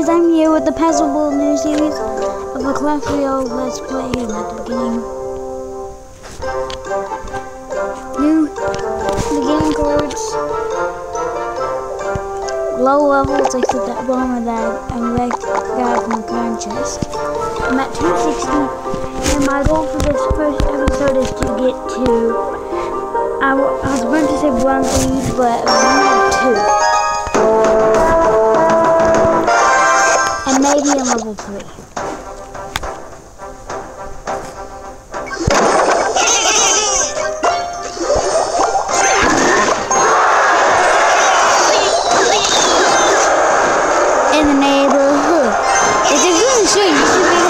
guys, I'm here with the Puzzle Ball new series of a Clash Royale Let's Play at the beginning. New beginning cards. Low levels except that bomber that I wrecked guy from the current chest. I'm at 260 and my goal for this first episode is to get to, I was going to say bronze lead, but I'm at 2. And maybe a level 3. In the neighborhood. If you're really sure you should be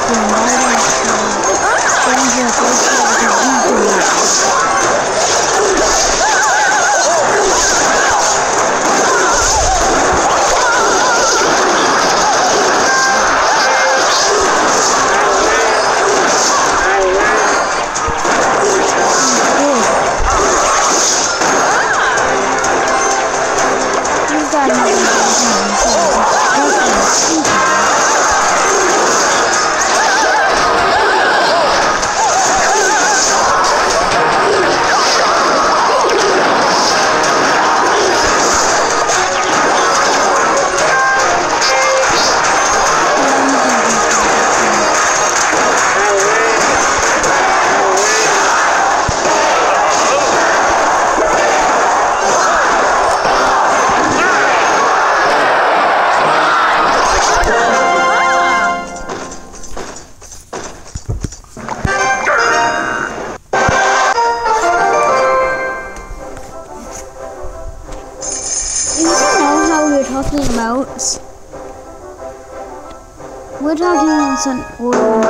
We're talking on some order.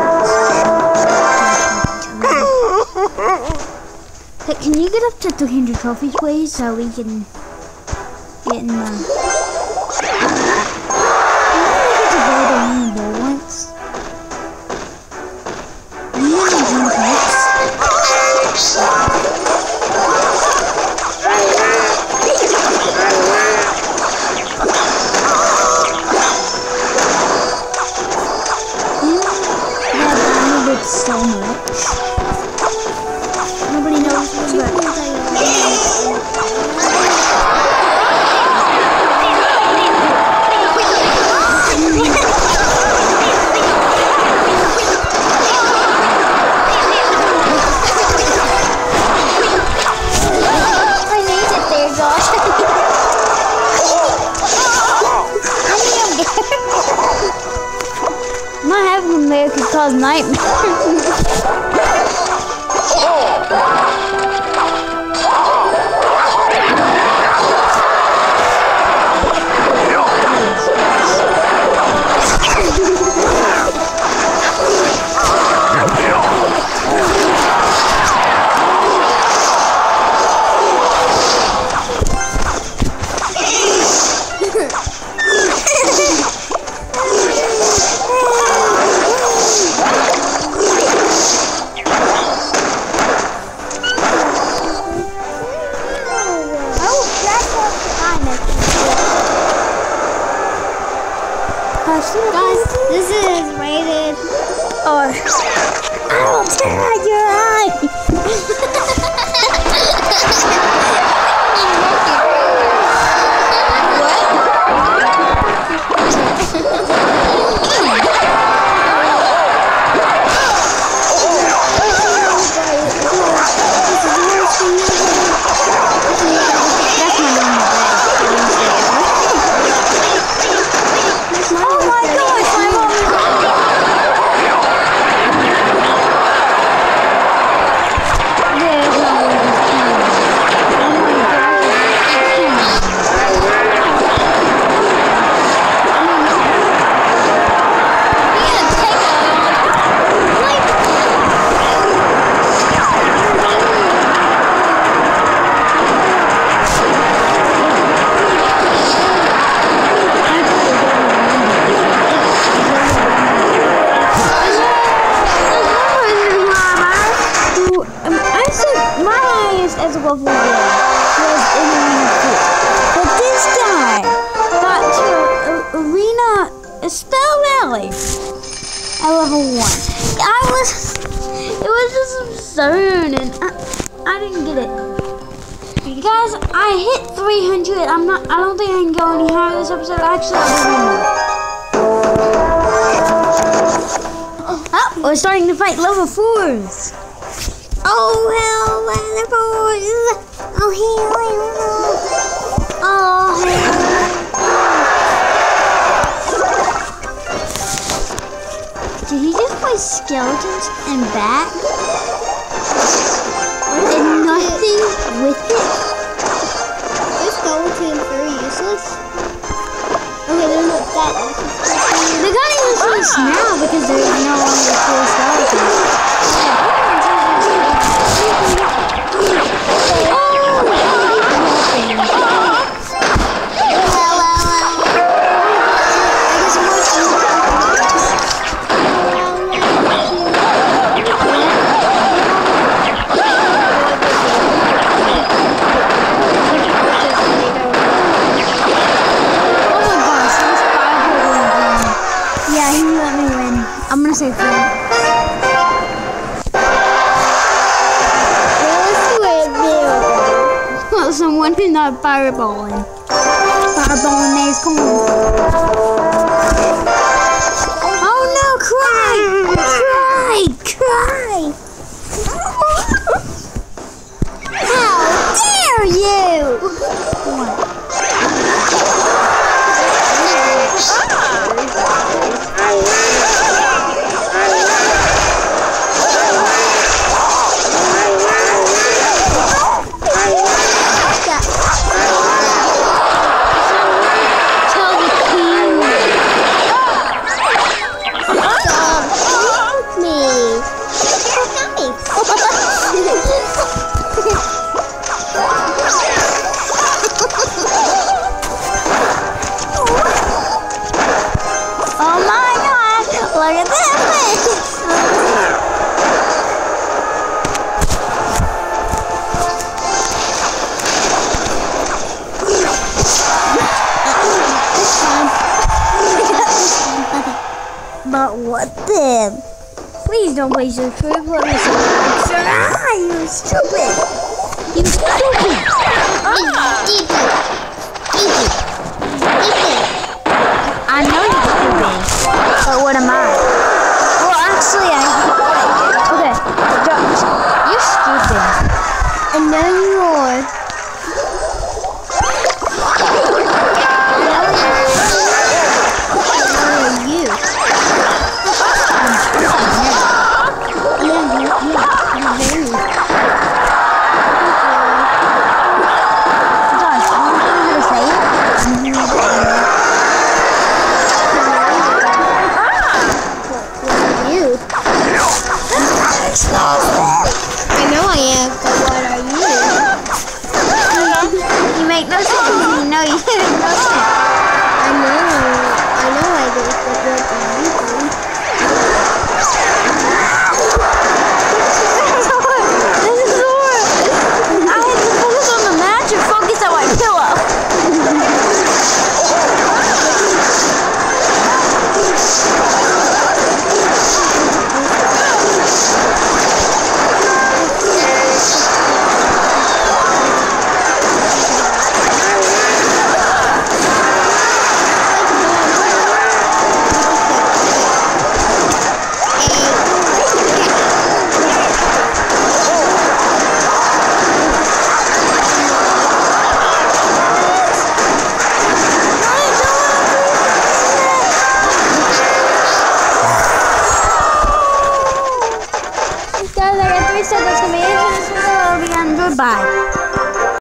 Hey, can you get up to 300 trophies, please, so we can get in the... once. So much. Nobody knows what. I made it there, Josh. Not having them there could cause nightmares. Guys, this is rated R. I'll tag your eye. As a level 1 was in but this guy got to Arena Spell Valley at level 1. It was just absurd, and I didn't get it. Guys, I hit 300. I don't think I can go any higher this episode. Actually, we're starting to fight level 4s. Oh, hell, level 4s. Oh, hell. Oh, hell. Did he just play skeletons and back? And nothing with it? Those skeletons very useless. Okay, they're not that useless. They're kind of useless now because there's no you let me win. I'm gonna say Flynn. Well, someone who's not fireballing. Fireballing is cool. Oh no, cry! Cry! How dare you! What? But what then? Please don't waste your trip. Let me see. You stupid! You stupid! I know you're stupid, but what am I? Well, actually, okay. You're stupid. I know you are. Guys, I got 3 seconds to be in. Goodbye.